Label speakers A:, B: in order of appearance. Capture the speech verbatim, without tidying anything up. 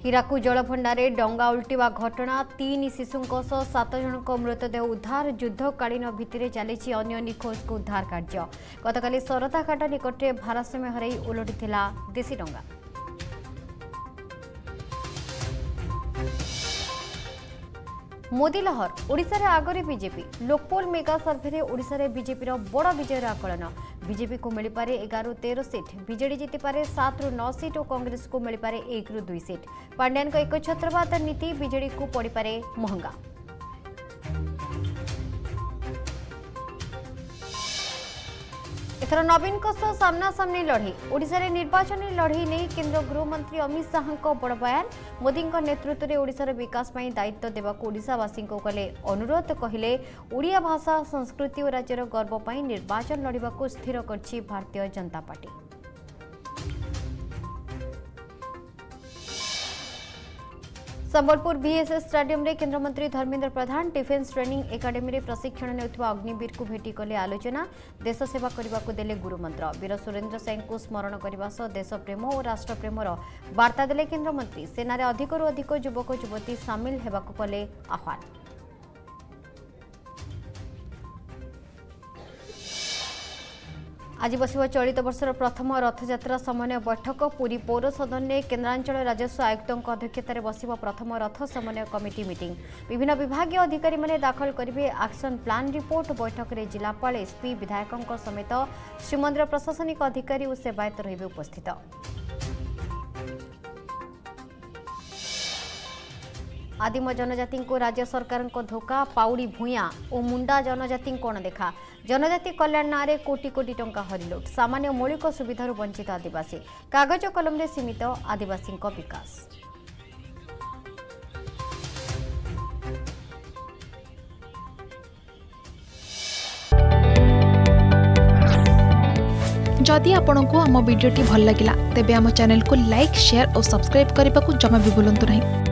A: हीराकू जलभंडारे डंगा उल्टिवा घटना तीन शिशुंक सह सात जनक मृतदेह उद्धार युद्धकालीन भित्तिरे चली अन्य निखोज को उद्धार कार्य। गतकाली सरताघाट निकटे भारसाम्य हराई ओलटिथिला देशी डंगा। मोदी लहर ओडिशा रे आगरे BJP Lokpoll mega survey Odisha रे बीजेपी रो बड़ विजय आकलन। बीजेपी को मिल पारे एगार तेरह सीट, बीजेडी जीति पारे सात रु नौ सीट और कांग्रेस को मिल पारे एक रु दुई सीट। पांड्यान को एक छत्रवाद नीति बीजेडी को पड़ पारे महंगा। एथर नवीन को सह सामना सामनी लड़ई ओडिशा रे निर्वाचन लड़ई नहीं केंद्र गृहमंत्री अमित शाह को बड़ बयान। मोदी नेतृत्व में ओडिशार विकास में दायित्व देवाक ओडिशावासी कले अनुरोध। कहले ओडिया भाषा संस्कृति और राज्यर गर्व पर निर्वाचन लड़ाक स्थिर करछि Bharatiya Janata party. Sambalpur BSS stadium रे केंद्रमंत्री Dharmendra Pradhan defence training academy रे प्रशिक्षण नेउथुवा अग्निवीर को भेटी कले आलोचना। देश सेवा करने को देले गुरुमंत्र। वीर सुरेंद्र सिंह को स्मरण करने सह देश प्रेम और राष्ट्र प्रेमर वार्ता देले केंद्रमंत्री। सेना रे अधिकरू अधिक युवक युवती सामिल हेबाकु कले आह्वान। आज बसिब चलित वर्षर प्रथम रथयात्रा समन्वय बैठक। पुरी पौर सदन में केन्द्रांचल राजस्व आयुक्तों अध्यक्षतार बसिब प्रथम रथ समन्वय कमिटी मीटिंग। विभिन्न विभागीय अधिकारी माने दाखल करेंगे एक्शन प्लान रिपोर्ट। बैठक में जिलापाल एसपी विधायकों समेत श्रीमंदिर प्रशासनिक अधिकारी और सेवायत रहिबे उपस्थित। आदिम जनजाति को राज्य सरकार को धोखा। पाउड़ी भूया और मुंडा जनजाति कौन देखा। जनजाति कल्याण नाँ में कोटी कोटी टंका हरिलुट। सामान्य मौलिक सुविधार वंचित आदिवासी। कागज कलम रे सीमित आदिवासी विकास।
B: जदि आपंक आम भिडी भल लगा तेब आम चैनल को लाइक शेयर और सब्सक्राइब करने को जमा भी भूलु नहीं।